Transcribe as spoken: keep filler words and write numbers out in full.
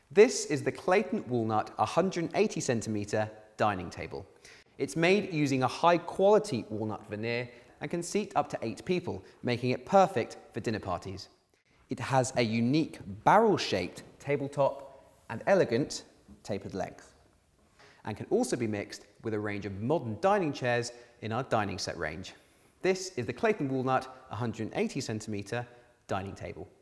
This is the Clayton Walnut one hundred eighty centimeter dining table. It's made using a high quality walnut veneer and can seat up to eight people, making it perfect for dinner parties. It has a unique barrel-shaped tabletop and elegant tapered length, and can also be mixed with a range of modern dining chairs in our dining set range. This is the Clayton Walnut one hundred eighty centimeter dining table.